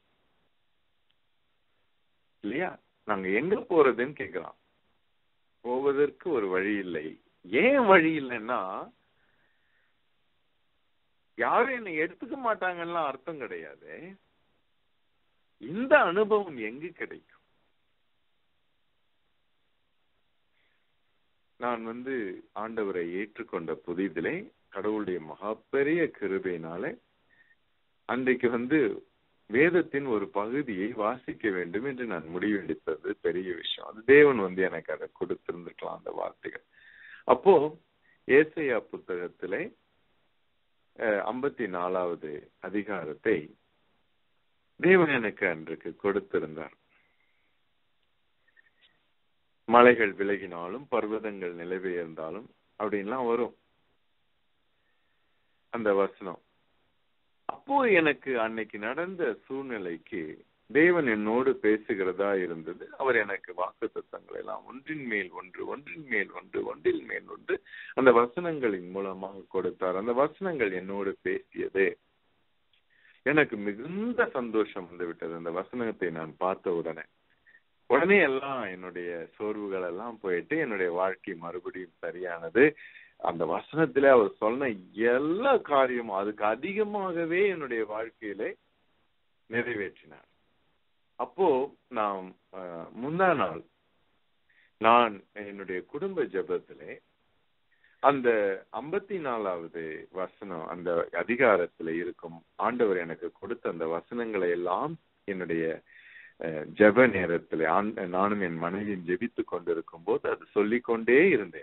இல்லையா, நாங்க எங்க போறதுன்னு கேக்குறான். போவதற்கு ஒரு வழி இல்லை. ஏன் வழி இல்லைன்னா, யாரும் என்னை எடுத்துக்க மாட்டாங்கன்னா அர்த்தம் கிடையாது. இந்த அனுபவம் எங்கு கிடைக்கும்? நான் ஆண்டவரை ஏற்றுக்கொண்ட புதிதிலே கடவுளுடைய மகா பெரிய கிருபையினால அன்றைக்கு வேதத்தின் ஒரு பகுதியை வாசிக்க வேண்டும் என்று நான் முடிவெடுத்தது பெரிய விஷயம். அது தேவன் எனக்கு அதை கொடுத்திருந்துக்கலாம் அந்த வார்த்தைகள். அப்போ ஏசாயா புத்தகத்திலே 54வது அதிகாரத்தை தேவன் எனக்கு அன்றைக்கு கொடுத்திருந்தார். மலைகள் விலகினாலும் பர்வதங்கள் நிலைபெயர்ந்தாலும் அப்படின்லாம் வரும் அந்த வசனம். அப்போ எனக்கு அன்னைக்கு நடந்த சூழ்நிலைக்கு தேவன் என்னோடு பேசுகிறதா இருந்தது. அவர் எனக்கு வாக்குத்தத்தங்களை எல்லாம் ஒன்றின் மேல் ஒன்று அந்த வசனங்களின் மூலமாக கொடுத்தார். அந்த வசனங்கள் என்னோடு பேசியது. எனக்கு மிகுந்த சந்தோஷம் வந்துவிட்டது. அந்த வசனத்தை நான் பார்த்த உடனே எல்லாம் என்னுடைய சோர்வுகள் எல்லாம் போயிட்டு என்னுடைய வாழ்க்கை மறுபடியும் சரியானது. அந்த வசனத்திலே அவர் சொன்ன எல்லா காரியமும் அதுக்கு அதிகமாகவே என்னுடைய வாழ்க்கையிலே நிறைவேற்றினார். அப்போ நான் முந்தா நாள் நான் என்னுடைய குடும்ப ஜெபத்திலே அந்த 54வது வசனம் அந்த அதிகாரத்துல இருக்கும் ஆண்டவர் எனக்கு கொடுத்த அந்த வசனங்களை எல்லாம் என்னுடைய ஜெப நேரத்திலே நானும் என் மனைவியும் ஜெபித்துக் கொண்டிருக்கும் போது அது சொல்லிக்கொண்டே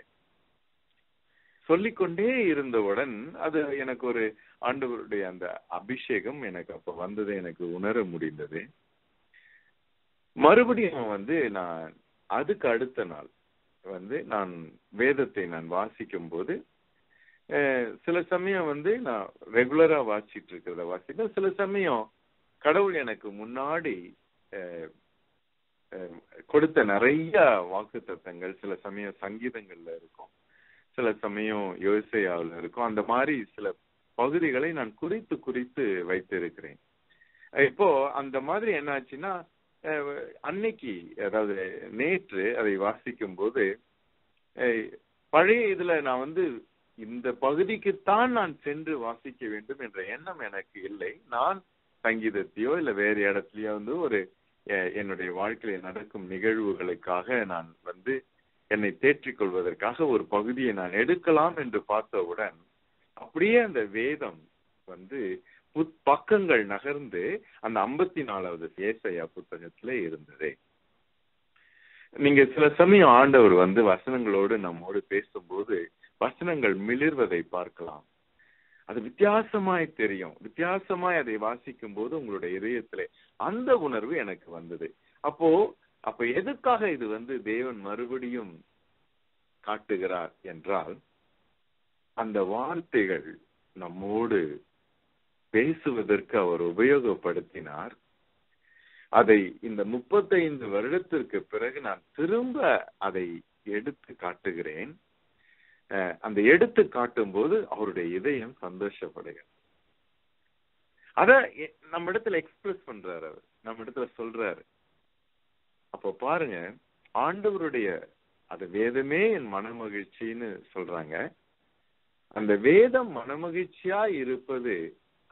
இருந்தவுடன் அது எனக்கு ஒரு ஆண்டவருடைய அந்த அபிஷேகம் எனக்கு அப்ப வந்தது, எனக்கு உணர முடிந்தது. மறுபடியும் நான் அதுக்கு அடுத்த நாள் நான் வேதத்தை நான் வாசிக்கும் போது சில சமயம் நான் ரெகுலரா வாசிட்டு இருக்கிறத வாசிப்பேன். சில சமயம் கடவுள் எனக்கு முன்னாடி கொடுத்த நிறைய வாக்குத்தத்தங்கள் சில சமயம் சங்கீதங்கள்ல இருக்கும், சில சமயம் யோசேயாவில் இருக்கும். அந்த மாதிரி சில பகுதிகளை நான் குறித்து வைத்திருக்கிறேன். இப்போ அந்த மாதிரி என்னாச்சுன்னா, அன்னைக்கு அதாவது நேற்று அதை வாசிக்கும் போது பழைய இதுல நான் இந்த பகுதிக்குத்தான் நான் சென்று வாசிக்க வேண்டும் என்ற எண்ணம் எனக்கு இல்லை. நான் சங்கீதத்தையோ இல்ல வேறு இடத்துலயோ ஒரு என்னுடைய வாழ்க்கையில நடக்கும் நிகழ்வுகளுக்காக நான் என்னை தேற்றிக் கொள்வதற்காக ஒரு பகுதியை நான் எடுக்கலாம் என்று பார்த்தவுடன் அப்படியே அந்த வேதம் பக்கங்கள் நகர்ந்து அந்த 54வது ஏசாயா புத்தகத்துல இருந்தது. நீங்க சில சமயம் ஆண்டவர் வசனங்களோடு நம்மோடு பேசும்போது வசனங்கள் மிளிர்வதை பார்க்கலாம். அது வித்தியாசமாய் தெரியும். வித்தியாசமாய் அதை வாசிக்கும் போது உங்களுடைய இதயத்திலே அந்த உணர்வு எனக்கு வந்தது. அப்ப எதுக்காக இது தேவன் மறுபடியும் காட்டுகிறார் என்றால், அந்த வார்த்தைகள் நம்மோடு பேசுவதற்கு அவர் உபயோகப்படுத்தினார். அதை இந்த 35 வருடத்திற்கு பிறகு நான் திரும்ப அதை எடுத்து காட்டுகிறேன். அந்த எடுத்து காட்டும் போது அவருடைய இதயம் சந்தோஷப்படுகிறது. அத நம்ம இடத்துல எக்ஸ்பிரஸ் பண்றாரு, அவர் நம்ம இடத்துல சொல்றாரு. அப்போ பாருங்க, ஆண்டவருடைய அது வேதமே என் மனமகிழ்ச்சின்னு சொல்றாங்க. அந்த வேதம் மனமகிழ்ச்சியா இருப்பது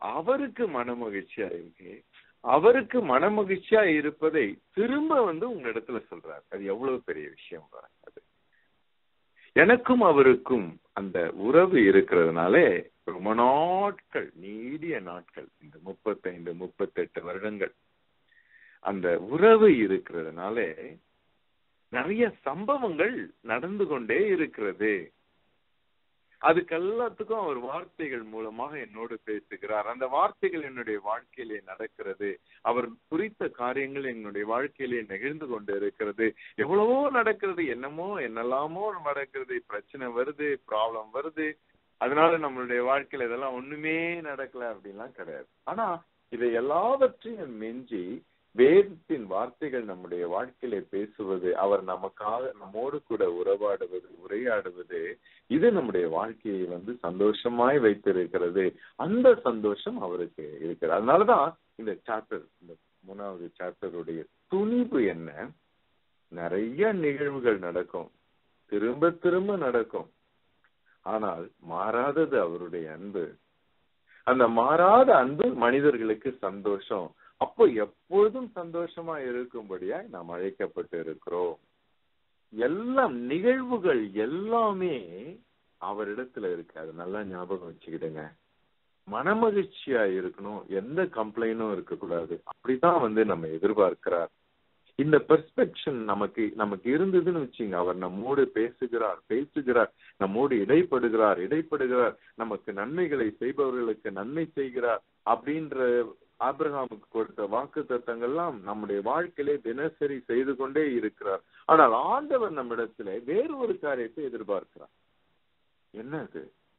அவருக்கு மனமகிழ்ச்சியா இருக்கு. அவருக்கு மனமகிழ்ச்சியா இருப்பதை திரும்ப உங்க இடத்துல சொல்றாரு. அது எவ்வளவு பெரிய விஷயம் பாருங்க. அது எனக்கும் அவருக்கும் அந்த உறவு இருக்கிறதுனாலே ரொம்ப நாட்கள், நீடிய நாட்கள், இந்த 35-38 வருடங்கள் அந்த உறவு இருக்கிறதுனாலே நிறைய சம்பவங்கள் நடந்து கொண்டே இருக்கிறது. அதுக்கு எல்லாத்துக்கும் அவர் வார்த்தைகள் மூலமாக என்னோடு பேசுகிறார். அந்த வார்த்தைகள் என்னுடைய வாழ்க்கையிலே நடக்கிறது. அவர் குறித்த காரியங்கள் என்னுடைய வாழ்க்கையிலே நிகழ்ந்து கொண்டு இருக்கிறது. எவ்வளவோ நடக்கிறது, என்னெல்லாமோ நடக்கிறது. பிரச்சனை வருது, ப்ராப்ளம் வருது. அதனால நம்மளுடைய வாழ்க்கையில இதெல்லாம் ஒண்ணுமே நடக்கல அப்படின்லாம் கிடையாது. ஆனா இதை எல்லாவற்றையும் மிஞ்சி வேதத்தின் வார்த்தைகள் நம்முடைய வாழ்க்கையில பேசுவது, அவர் நமக்காக நம்மோடு கூட உரையாடுவது, இது நம்முடைய வாழ்க்கையை சந்தோஷமாய் வைத்திருக்கிறது. அந்த சந்தோஷம் அவருக்கு இருக்கிறது. அதனாலதான் இந்த சாப்டர், இந்த 3வது சாப்டருடைய துணிவு என்ன, நிறைய நிகழ்வுகள் நடக்கும், திரும்ப திரும்ப நடக்கும். ஆனால் மாறாதது அவருடைய அன்பு. அந்த மாறாத அன்பு மனிதர்களுக்கு சந்தோஷம். அப்போ எப்பொழுதும் சந்தோஷமா இருக்கும்படியாய் நாம் அழைக்கப்பட்டு இருக்கிறோம். எல்லாம் நிகழ்வுகள் எல்லாமே அவரிடத்துல இருக்கு. அது நல்லா ஞாபகம் வச்சுக்கிடுங்க. மனமகிழ்ச்சியா இருக்கணும், எந்த கம்ப்ளைண்டும் இருக்கக்கூடாது. அப்படிதான் நம்ம எதிர்பார்க்கிறார். இந்த பெர்ஸ்பெக்ஷன் நமக்கு இருந்ததுன்னு வச்சுங்க, அவர் நம்மோடு பேசுகிறார், நம்மோடு இடைப்படுகிறார், நமக்கு நன்மைகளை செய்பவர்களுக்கு நன்மை செய்கிறார் அப்படின்ற ஆபிரகாமுக்கு கொடுத்த வாக்குத்தத்தங்கள்லாம் நம்முடைய வாழ்க்கையிலே தினசரி செய்து கொண்டே இருக்கிறார். ஆனால் ஆண்டவர் நம்மிடத்துல வேறு ஒரு காரியத்தை எதிர்பார்க்கிறார். என்னது?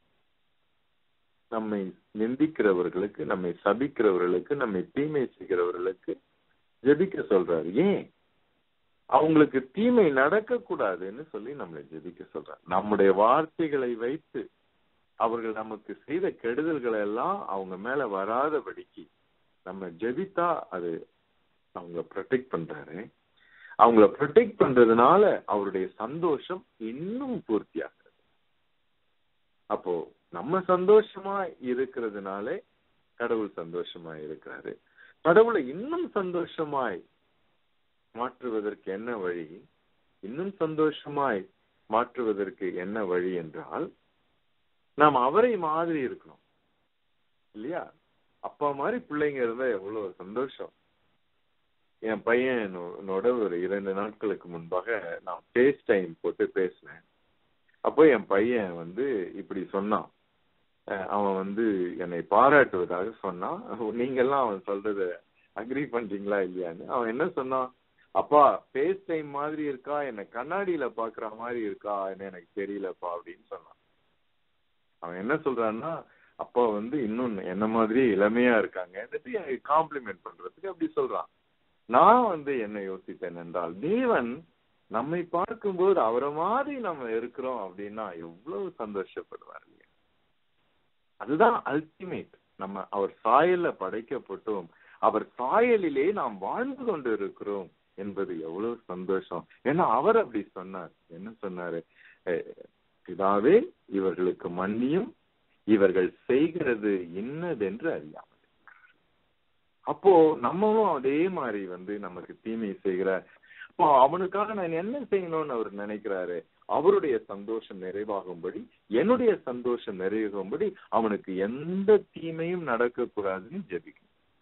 நம்மை நிந்திக்கிறவர்களுக்கு, நம்மை சபிக்கிறவர்களுக்கு, நம்மை தீமை செய்கிறவர்களுக்கு ஜெபிக்க சொல்றாரு. ஏன்? அவங்களுக்கு தீமை நடக்க கூடாதுன்னு சொல்லி நம்மளை ஜெபிக்க சொல்றாரு. நம்முடைய வார்த்தைகளை வைத்து அவர்கள் நமக்கு செய்த கெடுதல்களை எல்லாம் அவங்க மேல வராதபடிக்கு நம்ம ஜெபித்தா அது அவங்க ப்ரொடெக்ட் பண்றாரு. அவங்கள ப்ரொடெக்ட் பண்றதுனால அவருடைய சந்தோஷம் இன்னும் பூர்த்தியாகிறது. அப்போ நம்ம சந்தோஷமா இருக்கிறதுனாலே கடவுள் சந்தோஷமா இருக்கிறாரு. கடவுளை இன்னும் சந்தோஷமாய் மாற்றுவதற்கு என்ன வழி? இன்னும் சந்தோஷமாய் மாற்றுவதற்கு என்ன வழி என்றால், நாம் அவரை மாதிரி இருக்கணும் இல்லையா? அப்பா மாதிரி பிள்ளைங்க இருந்தா எவ்வளவு சந்தோஷம். என் பையனோட ஒரு 2 நாட்களுக்கு முன்பாக நான் ஃபேஸ் டைம் போட்டு பேசினேன். அப்போ என் பையன் இப்படி சொன்னான். அவன் என்னை பாராட்டுவதாக சொன்னான். நீங்க எல்லாம் அவன் சொல்றத அக்ரி பண்றீங்களா இல்லையான்னு. அவன் என்ன சொன்னான்? அப்பா ஃபேஸ் டைம் மாதிரி இருக்கா, என்ன கண்ணாடியில பாக்குற மாதிரி இருக்கா, எனக்கு தெரியலப்பா அப்படின்னு சொன்னான். அவன் என்ன சொல்றான்னா, அப்பா இன்னும் என்ன மாதிரி இளமையா இருக்காங்க, எனக்கு காம்ப்ளிமெண்ட் பண்றதுக்கு அப்படி சொல்றான். நான் என்ன யோசித்தேன் என்றால், தேவன் நம்மை பார்க்கும்போது அவரை மாதிரி நம்ம இருக்கிறோம் அப்படின்னா எவ்வளவு சந்தோஷப்படுவார் இல்லையா? அதுதான் அல்டிமேட். நம்ம அவர் சாயல்ல படைக்கப்பட்டோம், அவர் சாயலிலே நாம் வாழ்ந்து கொண்டு இருக்கிறோம் என்பது எவ்வளவு சந்தோஷம். ஏன்னா அவர் அப்படி சொன்னார். என்ன சொன்னாரு? பிதாவே இவர்களுக்கு மன்னியும், இவர்கள் செய்கிறது இன்னதென்று அறியாமல். அப்போ நம்மளும் அதே மாதிரி நமக்கு தீமை செய்கிறார். அப்போ அவனுக்காக நான் என்ன செய்யணும்னு அவர் நினைக்கிறாரு? அவருடைய சந்தோஷம் நிறைவாகும்படி, என்னுடைய சந்தோஷம் நிறைவாகும்படி அவனுக்கு எந்த தீமையும் நடக்க கூடாதுன்னு ஜெபிக்கணும்.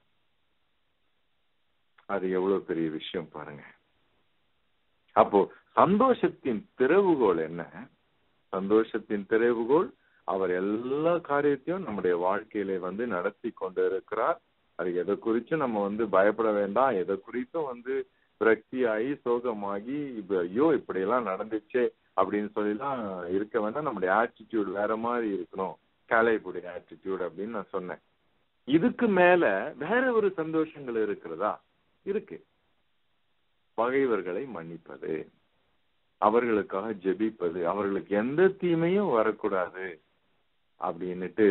அது எவ்வளவு பெரிய விஷயம் பாருங்க. அப்போ சந்தோஷத்தின் திறவுகோல் என்ன? சந்தோஷத்தின் திறவுகோல் அவர் எல்லா காரியத்தையும் நம்முடைய வாழ்க்கையில நடத்தி கொண்டு இருக்கிறார். அது எதை குறிச்சும் நம்ம பயப்பட வேண்டாம். எதை குறித்தும் விரக்தியாகி சோகமாகி ஐயோ இப்படி எல்லாம் நடந்துச்சே அப்படின்னு சொல்லிலாம் இருக்க வேண்டாம். நம்முடைய ஆட்டிடியூட் வேற மாதிரி இருக்கணும், காலைப்புடைய ஆட்டிடியூட் அப்படின்னு நான் சொன்னேன். இதுக்கு மேல வேற ஒரு சந்தோஷங்கள் இருக்கிறதா? இருக்கு. பகைவர்களை மன்னிப்பது, அவர்களுக்காக ஜெபிப்பது, அவர்களுக்கு எந்த தீமையும் வரக்கூடாது அப்படின்னுட்டு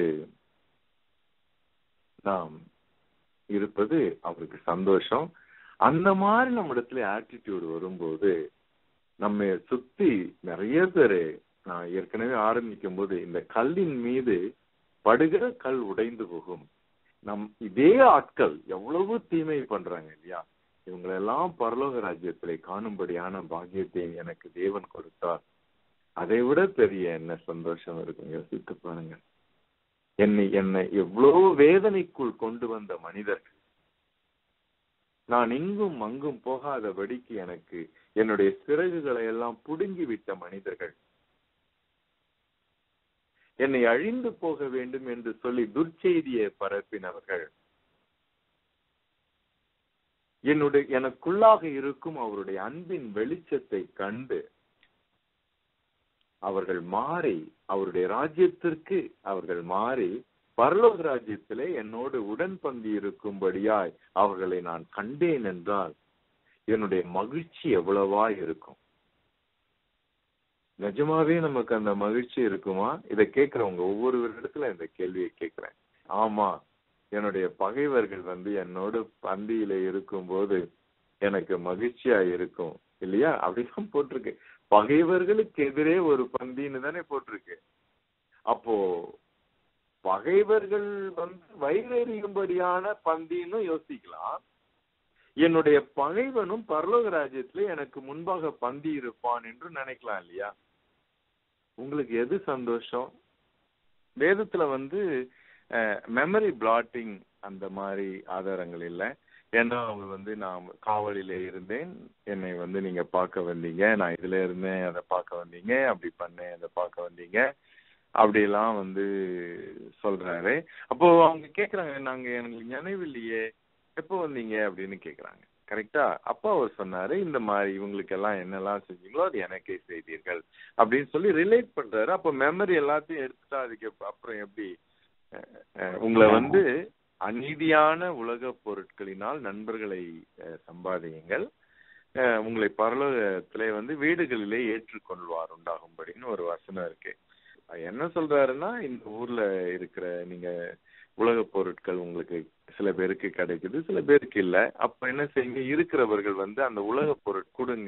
நாம் இருப்பது அவருக்கு சந்தோஷம். அந்த மாதிரி நம்ம இடத்துல ஆட்டிடியூட் வரும்போது நம்ம சுத்தி நிறைய பேரு, நான் ஏற்கனவே ஆரம்பிக்கும் போது, இந்த கல்லின் மீது படுகிற கல் உடைந்து போகும், இதே ஆட்கள் எவ்வளவு தீமை பண்றாங்க இல்லையா, இவங்களெல்லாம் பரலோக ராஜ்யத்திலே காணும்படியான பாக்கியத்தை எனக்கு தேவன் கொடுத்தார். அதை விட பெரிய என்ன சந்தோஷம் இருக்குங்க, யோசித்து பாருங்க. என்னை எவ்வளவு வேதனைக்குள் கொண்டு வந்த மனிதர்கள், நான் இங்கும் அங்கும் போகாதபடிக்கு எனக்கு என்னுடைய சிறகுகளை எல்லாம் புடுங்கி விட்ட மனிதர்கள், என்னை அழிந்து போக வேண்டும் என்று சொல்லி துர்ச்செய்தியை பரப்பினவர்கள், எனக்குள்ளாக இருக்கும் அவருடைய அன்பின் வெளிச்சத்தை கண்டு அவர்கள் மாறி அவருடைய ராஜ்யத்திற்கு அவர்கள் மாறி பரலோக ராஜ்யத்திலே என்னோடு உடன்பந்தி இருக்கும்படியாய் அவர்களை நான் கண்டேன் என்றால் என்னுடைய மகிழ்ச்சி எவ்வளவா இருக்கும். நிஜமாவே நமக்கு அந்த மகிழ்ச்சி இருக்குமா? இதை கேட்கிறவங்க ஒவ்வொரு இடத்துல இந்த கேள்வியை கேட்கிறேன். ஆமா, என்னுடைய பகைவர்கள் என்னோடு பந்தியில இருக்கும்போது எனக்கு மகிழ்ச்சியா இருக்கும் இல்லையா? அப்படிதான் போட்டிருக்கு. பகைவர்களுக்கு எதிரே ஒரு பந்தின்னு தானே போட்டிருக்கு. அப்போ பகைவர்கள் வயிறெறியும்படியான பந்தின்னு யோசிக்கலாம். என்னுடைய பகைவனும் பரலோக ராஜ்யத்துல எனக்கு முன்பாக பந்தி இருப்பான் என்று நினைக்கலாம் இல்லையா? உங்களுக்கு எது சந்தோஷம்? வேதத்துல மெமரி பிளாட்டிங் அந்த மாதிரி ஆதாரங்கள் இல்லை. ஏன்னா அவங்க நான் காவலில இருந்தேன், என்னை நீங்க பார்க்க வந்தீங்க, நான் இதுல இருந்தேன் அதை பார்க்க வந்தீங்க, அப்படி பண்ணேன் அதை பார்க்க வந்தீங்க, அப்படியெல்லாம் சொல்றாரு. அப்போ அவங்க கேக்குறாங்க, நாங்க எனக்கு நினைவில்லையே, எப்போ வந்தீங்க அப்படின்னு கேக்குறாங்க. கரெக்டா? அப்போ அவர் சொன்னாரு, இந்த மாதிரி இவங்களுக்கு எல்லாம் என்னெல்லாம் செஞ்சீங்களோ அது எனக்கே செய்தீர்கள் அப்படின்னு சொல்லி ரிலேட் பண்றாரு. அப்போ மெமரி எல்லாத்தையும் எடுத்துட்டா அதுக்கு அப்புறம் எப்படி உங்களை அநீதியான உலக பொருட்களினால் நண்பர்களை சம்பாதியுங்கள், உங்களை பரலோகத்திலே வீடுகளிலே ஏற்றுக்கொள்வார் உண்டாகும்படின்னு ஒரு வசனம் இருக்கு. என்ன சொல்றாருன்னா, இந்த ஊர்ல இருக்கிற நீங்க உலக பொருட்கள் உங்களுக்கு சில பேருக்கு கிடைக்குது, சில பேருக்கு இல்ல. அப்ப என்ன செய்யுங்க, இருக்கிறவர்கள் அந்த உலக பொருட்கள் கொடுங்க,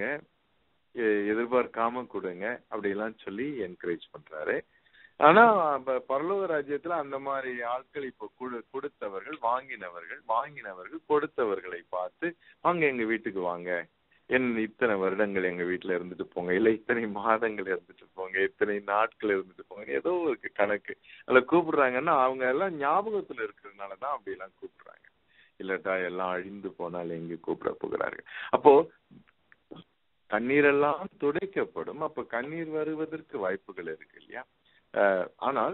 எதிர்பார்க்காம கொடுங்க, அப்படியெல்லாம் சொல்லி என்கரேஜ் பண்றாரு. ஆனா பரலோக ராஜ்யத்துல அந்த மாதிரி ஆட்கள் இப்ப கொடுத்தவர்கள் வாங்கினவர்கள் கொடுத்தவர்களை பார்த்து, வாங்க எங்க வீட்டுக்கு வாங்க, இத்தனை வருடங்கள் எங்க வீட்டுல இருந்துட்டு போங்க, இல்ல இத்தனை மாதங்கள் இருந்துட்டு போங்க, இத்தனை நாட்கள் இருந்துட்டு போங்க, ஏதோ ஒரு கணக்கு அதுல கூப்பிடுறாங்கன்னா அவங்க எல்லாம் ஞாபகத்துல இருக்கிறதுனாலதான் அப்படி எல்லாம் கூப்பிடுறாங்க. இல்லட்டா எல்லாம் அழிந்து போனால் எங்க கூப்பிட போகிறார்கள். அப்போ கண்ணீரெல்லாம் துடைக்கப்படும். அப்ப கண்ணீர் வருவதற்கு வாய்ப்புகள் இருக்கு இல்லையா? ஆனால்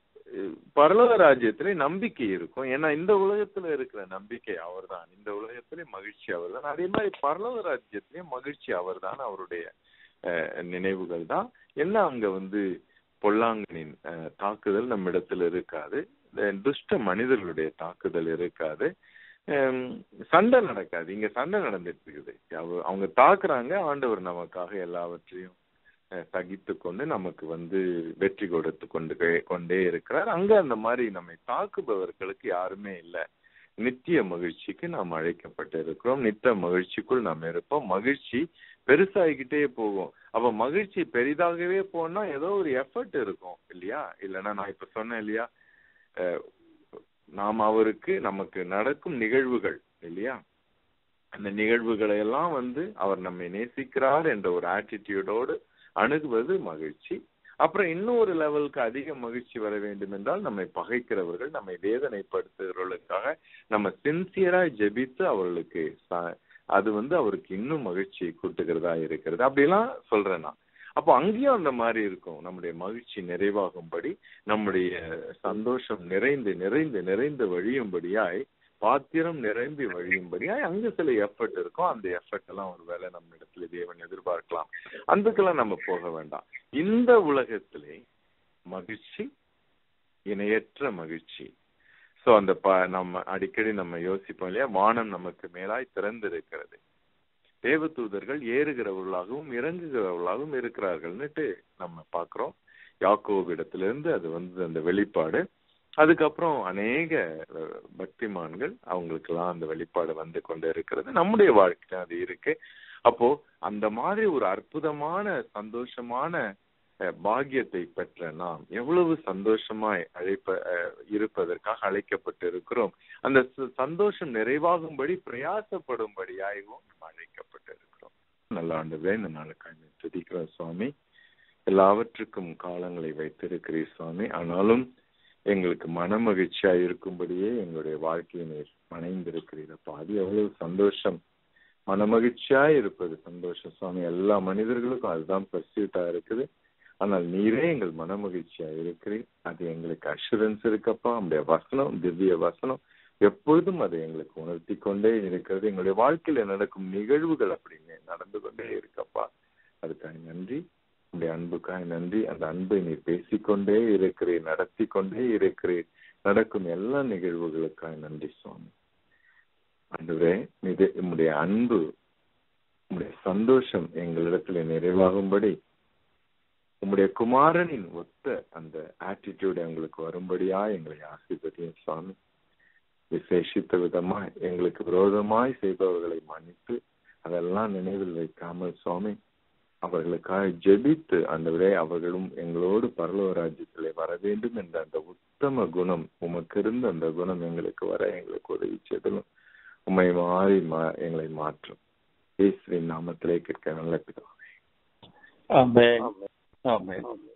பரலோக ராஜ்யத்திலே நம்பிக்கை இருக்கும். ஏன்னா இந்த உலகத்துல இருக்கிற நம்பிக்கை அவர்தான், இந்த உலகத்திலே மகிழ்ச்சி அவர்தான். அதே மாதிரி பரலோக ராஜ்யத்திலே மகிழ்ச்சி அவர்தான், அவருடைய நினைவுகள் தான். என்ன அங்க பொல்லாங்கனின் தாக்குதல் நம்ம இடத்துல இருக்காது, துஷ்ட மனிதர்களுடைய தாக்குதல் இருக்காது, சண்டை நடக்காது. இங்க சண்டை நடந்துட்டு இருக்குது. அவங்க தாக்குறாங்க, ஆண்டவர் நமக்காக எல்லாவற்றையும் சகித்து கொண்டு நமக்கு வெற்றி கொடுத்து கொண்டே இருக்கிறார். அங்க அந்த மாதிரி நம்மை தாக்குபவர்களுக்கு யாருமே இல்லை. நித்திய மகிழ்ச்சிக்கு நாம் அழைக்கப்பட்டு இருக்கிறோம், நித்திய மகிழ்ச்சிக்குள் நாம் இருப்போம். மகிழ்ச்சி பெருசாகிக்கிட்டே போகும். அப்ப மகிழ்ச்சி பெரிதாகவே போனா ஏதோ ஒரு எஃபர்ட் இருக்கும் இல்லையா? இல்லைன்னா நான் இப்ப சொன்னேன் இல்லையா, நாம் அவருக்கு நமக்கு நடக்கும் நிகழ்வுகள் இல்லையா, அந்த நிகழ்வுகளை எல்லாம் அவர் நம்மை நேசிக்கிறார் என்ற ஒரு ஆட்டிடியூடோடு அணுகுவது மகிழ்ச்சி. அப்புறம் இன்னொரு லெவலுக்கு அதிக மகிழ்ச்சி வர வேண்டும் என்றால் நம்மை பகைக்கிறவர்கள், நம்மை வேதனைப்படுத்துகிறவர்களுக்காக நம்ம சின்சியரா ஜெபித்து அவர்களுக்கு அது அவருக்கு இன்னும் மகிழ்ச்சியை கூட்டுகிறதா இருக்கிறது. அப்படிலாம் சொல்றேன் நான். அப்போ அங்கேயும் அந்த மாதிரி இருக்கும். நம்முடைய மகிழ்ச்சி நிறைவாகும்படி, நம்முடைய சந்தோஷம் நிறைந்து நிறைந்து நிறைந்து வழியும்படியாய், பாத்திரம் நிரம்பி வழியும்படியாய் அங்க சில எஃபர்ட் இருக்கும். அந்த எஃபர்ட் எல்லாம் ஒரு வேளை நம்ம இடத்துல தேவன் எதிர்பார்க்கலாம். அதுக்கெல்லாம் நம்ம போக வேண்டாம். இந்த உலகத்திலே மகிழ்ச்சி, இணையற்ற மகிழ்ச்சி. சோ அந்த நம்ம அடிக்கடி நம்ம யோசிப்போம் இல்லையா, வானம் நமக்கு மேலாய் திறந்திருக்கிறது, தேவதூதர்கள் ஏறுகிறவர்களாகவும் இறங்குகிறவர்களாகவும் இருக்கிறார்கள்னுட்டு நம்ம பாக்குறோம். யாக்கோபிடத்திலிருந்து அது அந்த வெளிப்பாடு. அதுக்கப்புறம் அநேக பக்திமான்கள் அவங்களுக்கெல்லாம் அந்த வெளிப்பாடு கொண்டு இருக்கிறது. நம்முடைய வாழ்க்கையில அது இருக்கு. அப்போ அந்த மாதிரி ஒரு அற்புதமான சந்தோஷமான பாக்கியத்தை பெற்ற நாம் எவ்வளவு சந்தோஷமாய் இருப்பதற்காக அழைக்கப்பட்டு இருக்கிறோம். அந்த சந்தோஷம் நிறைவாகும்படி பிரயாசப்படும்படியாகவும் நாம் அழைக்கப்பட்டு இருக்கிறோம். நல்ல ஆண்டவரே, இந்த நாளுக்காக துதிக்கிறோம் சுவாமி. எல்லாவற்றுக்கும் காலங்களை வைத்திருக்கிறீர் சுவாமி. ஆனாலும் எங்களுக்கு மன மகிழ்ச்சியா இருக்கும்படியே எங்களுடைய வாழ்க்கையை நீர் மனைந்திருக்கிறீரப்பா. அது எவ்வளவு சந்தோஷம். மன மகிழ்ச்சியா இருப்பது சந்தோஷம் சுவாமி. எல்லா மனிதர்களுக்கும் அதுதான் பர்சியூட்டா இருக்குது. ஆனால் நீரே எங்கள் மன மகிழ்ச்சியா இருக்கிறீர். அது எங்களுக்கு அஷூரன்ஸ் இருக்கப்பா. நம்முடைய வசனம், திவ்ய வசனம் எப்பொழுதும் அதை எங்களுக்கு உணர்த்தி கொண்டே இருக்கிறது. எங்களுடைய வாழ்க்கையில நடக்கும் நிகழ்வுகள் அப்படின்னு நடந்து கொண்டே இருக்கப்பா. அதுக்காக நன்றி. உங்களுடைய அன்புக்காக நன்றி. அந்த அன்பை நீர் பேசிக்கொண்டே இருக்கிறீர், நடத்தி கொண்டே இருக்கிறீர். நடக்கும் எல்லா நிகழ்வுகளுக்காக நன்றி சுவாமி. ஆண்டவரே, உம்முடைய அன்பு, உம்முடைய சந்தோஷம் எங்களிடத்துல நிறைவாகும்படி உம்முடைய குமாரனின் ஒத்த அந்த ஆட்டிடியூட் எங்களுக்கு வரும்படியா எங்களை ஆசீர்வதியும் சுவாமி. விசேஷித்த விதமா எங்களுக்கு விரோதமாய் செய்பவர்களை மன்னித்து அதெல்லாம் நினைவில் வைக்காமல் சுவாமி அவர்களுக்காக ஜெபித்து ஆண்டவரே அவர்களும் எங்களோடு பரலோக ராஜ்யத்திலே வர வேண்டும் என்ற அந்த உத்தம குணம் உமக்கு இருந்த அந்த குணம் எங்களுக்கு வர எங்களுக்கு உதவி செய்தலும் உம்மை மாறி எங்களை மாற்றும். இயேசுவின் நாமத்திலே கேட்க நல்ல பிதாவே. ஆமென். ஆமென்.